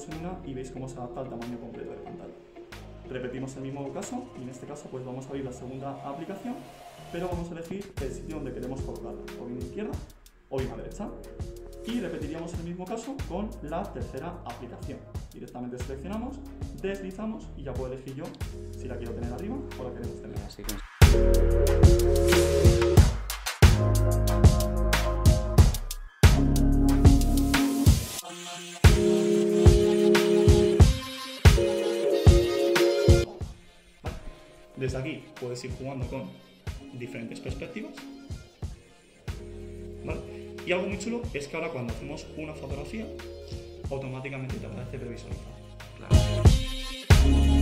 fotos en una y veis cómo se adapta al tamaño completo de pantalla. Repetimos el mismo caso y en este caso pues vamos a abrir la segunda aplicación, pero vamos a elegir el sitio donde queremos colocarla, o bien a izquierda o bien a derecha. Y repetiríamos el mismo caso con la tercera aplicación. Directamente seleccionamos, deslizamos y ya puedo elegir yo si la quiero tener arriba o la queremos tener así. Desde aquí puedes ir jugando con diferentes perspectivas, ¿vale? Y algo muy chulo es que ahora cuando hacemos una fotografía, automáticamente te aparece previsualizado. Claro.